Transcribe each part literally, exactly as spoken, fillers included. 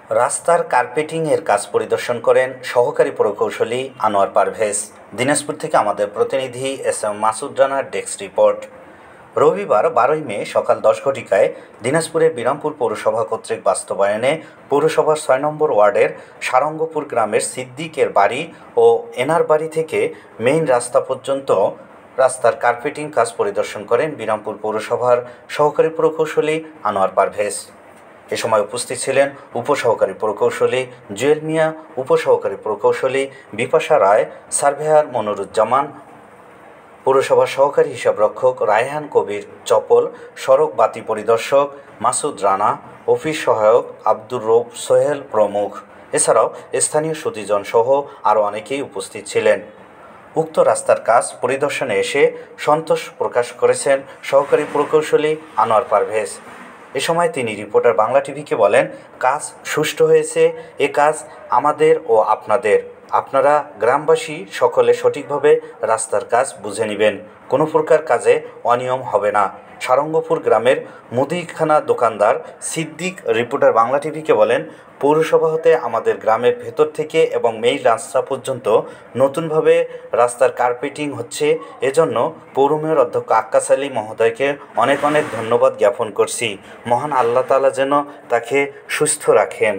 রাস্তার কার্পেটিংয়ের কাজ পরিদর্শন করেন সহকারী প্রকৌশলী আনোয়ার পারভেজ। দিনাজপুর থেকে আমাদের প্রতিনিধি এস এম মাসুদ রানার ডেস্ক রিপোর্ট। রবিবার বারোই মে সকাল দশ ঘটিকায় দিনাজপুরের বিরামপুর পৌরসভা কর্তৃক বাস্তবায়নে পৌরসভার ছয় নম্বর ওয়ার্ডের সারঙ্গপুর গ্রামের সিদ্দিকের বাড়ি ও এনার বাড়ি থেকে মেইন রাস্তা পর্যন্ত রাস্তার কার্পেটিং কাজ পরিদর্শন করেন বিরামপুর পৌরসভার সহকারী প্রকৌশলী আনোয়ার পারভেজ। এ সময় উপস্থিত ছিলেন উপসহকারী প্রকৌশলী জুয়েল মিয়া, উপসহকারী প্রকৌশলী বিপাশা রায়, সার্ভেয়ার মনিরুজ্জামান, পৌরসভার সহকারী হিসাবরক্ষক রায়হান কবির চপল, সড়ক বাতি পরিদর্শক মাসুদ রানা, অফিস সহায়ক আব্দুর রৌফ সোহেল প্রমুখ। এছাড়াও স্থানীয় সুধীজন সহ আরও অনেকেই উপস্থিত ছিলেন। উক্ত রাস্তার কাজ পরিদর্শনে এসে সন্তোষ প্রকাশ করেছেন সহকারী প্রকৌশলী আনোয়ার পারভেজ। এ সময় তিনি রিপোর্টার বাংলা টিভিকে বলেন, কাজ সুষ্ঠু হয়েছে। এ কাজ আমাদের ও আপনাদের। আপনারা গ্রামবাসী সকলে সঠিকভাবে রাস্তার কাজ বুঝে নেবেন। কোনো প্রকার কাজে অনিয়ম হবে না। সারঙ্গপুর গ্রামের মুদিখানা দোকানদার সিদ্দিক রিপোর্টার বাংলা টিভিকে বলেন, পৌরসভা হতে আমাদের গ্রামের ভেতর থেকে এবং মেইন রাস্তা পর্যন্ত নতুনভাবে রাস্তার কার্পেটিং হচ্ছে। এজন্য পৌর মেয়র অধ্যক্ষ আক্কাস আলী মহোদয়কে অনেক অনেক ধন্যবাদ জ্ঞাপন করছি। মহান আল্লাহ তাআলা যেন তাকে সুস্থ রাখেন।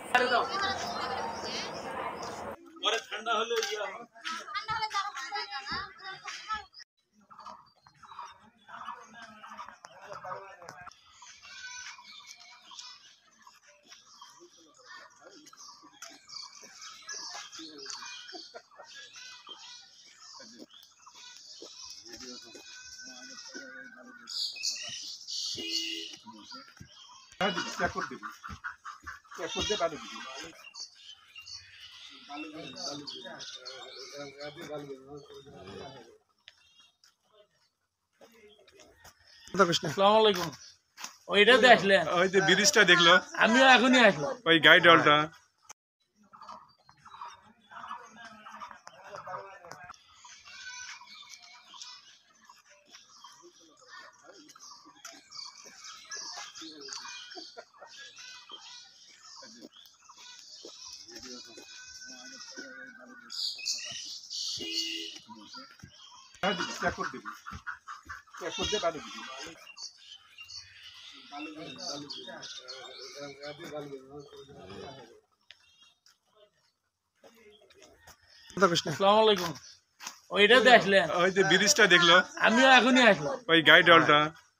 আসসালামু আলাইকুম। ওইটাতে আসলে ওই যে ব্রিজটা দেখলো, আমিও এখনই আসলাম। ওই গাইড ডলটা আসসালামু আলাইকুম। ওইটাতে আসলে ওই যে ব্রিজটা দেখলো, আমিও এখনই আসলাম। ওই গাইড ডলটা